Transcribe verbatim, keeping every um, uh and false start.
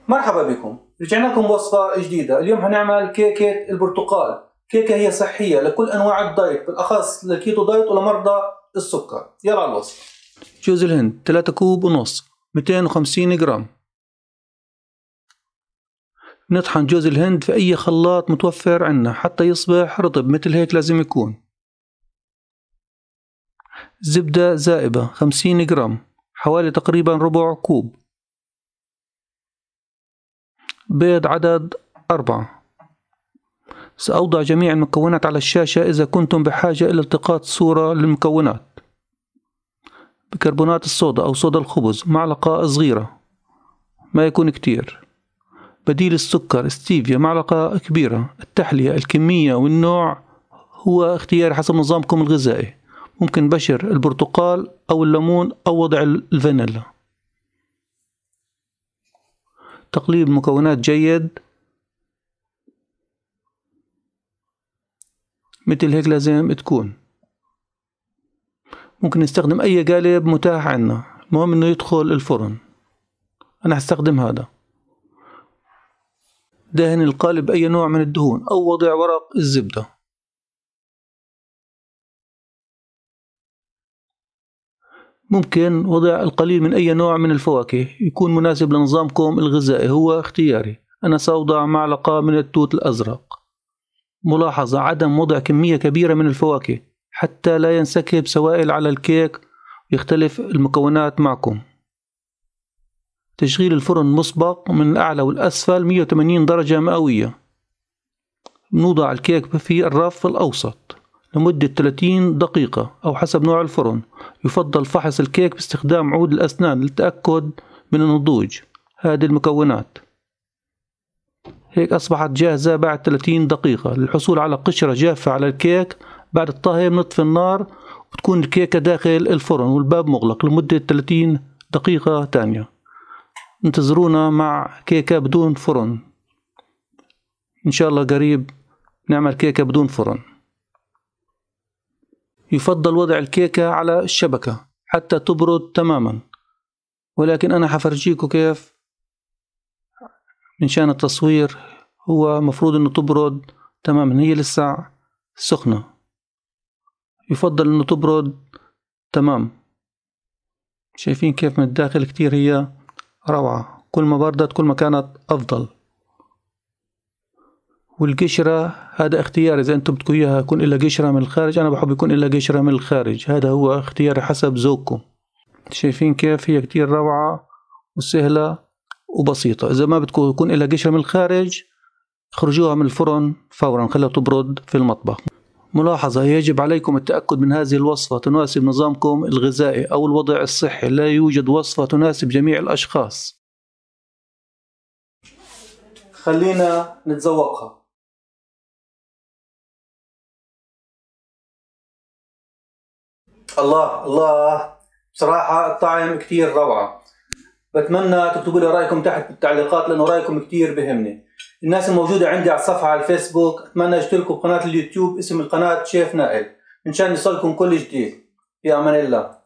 مرحبا بكم، رجعنا لكم بوصفة جديدة. اليوم هنعمل كيكة البرتقال. كيكة هي صحية لكل أنواع الدايت، بالأخص للكيتو دايت ولمرضى السكر. يلا على الوصفة. جوز الهند ثلاثة كوب ونص، مئتين وخمسين جرام. نطحن جوز الهند في أي خلاط متوفر عنا حتى يصبح رطب، مثل هيك لازم يكون. زبدة زائبة خمسين جرام، حوالي تقريبا ربع كوب. بيض عدد أربعة. سأوضع جميع المكونات على الشاشة إذا كنتم بحاجة إلى التقاط صورة للمكونات. بيكربونات الصودا أو صودا الخبز معلقة صغيرة، ما يكون كتير. بديل السكر ستيفيا معلقة كبيرة. التحلية الكمية والنوع هو اختياري حسب نظامكم الغذائي، ممكن بشر البرتقال أو الليمون أو وضع الفانيلا. تقليب المكونات جيد، مثل هيك لازم تكون. ممكن نستخدم أي قالب متاح عنا، المهم إنه يدخل الفرن. أنا هستخدم هذا. دهن القالب بأي نوع من الدهون أو وضع ورق الزبدة. ممكن وضع القليل من أي نوع من الفواكه يكون مناسب لنظامكم الغذائي، هو اختياري. أنا سأوضع معلقة من التوت الأزرق. ملاحظة: عدم وضع كمية كبيرة من الفواكه حتى لا ينسكب سوائل على الكيك ويختلف المكونات معكم. تشغيل الفرن مسبق من الأعلى والأسفل مئة وثمانين درجة مئوية. نوضع الكيك في الرف الأوسط لمدة ثلاثين دقيقة أو حسب نوع الفرن. يفضل فحص الكيك باستخدام عود الأسنان للتأكد من النضوج. هذه المكونات هيك أصبحت جاهزة بعد ثلاثين دقيقة. للحصول على قشرة جافة على الكيك بعد الطهي بنطفي النار وتكون الكيكة داخل الفرن والباب مغلق لمدة ثلاثين دقيقة تانية. انتظرونا مع كيكة بدون فرن، إن شاء الله قريب نعمل كيكة بدون فرن. يفضل وضع الكيكة على الشبكة حتى تبرد تماما، ولكن أنا حفرجيكم كيف من شان التصوير. هو مفروض إنه تبرد تماما، هي لسه سخنة. يفضل إنه تبرد تمام. شايفين كيف من الداخل كتير هي روعة. كل ما بردت كل ما كانت أفضل. والقشرة هذا اختياري، إذا أنتم بدكم إياها يكون إلا قشرة من الخارج، أنا بحب يكون إلا قشرة من الخارج. هذا هو اختياري حسب ذوقكم. شايفين كيف هي كتير روعة وسهلة وبسيطة. إذا ما بدكم يكون إلا قشرة من الخارج اخرجوها من الفرن فورا، خليها تبرد في المطبخ. ملاحظة: يجب عليكم التأكد من هذه الوصفة تناسب نظامكم الغذائي أو الوضع الصحي. لا يوجد وصفة تناسب جميع الأشخاص. خلينا نتذوقها. الله الله، بصراحة الطعم كتير روعة. بتمنى تكتبوا لي رأيكم تحت بالتعليقات، لأنه رأيكم كتير بهمني. الناس الموجودة عندي على الصفحة على الفيسبوك أتمنى يشتركوا بقناة اليوتيوب اسم القناة شيف نائل، من شان يصلكم كل جديد. في أمان الله.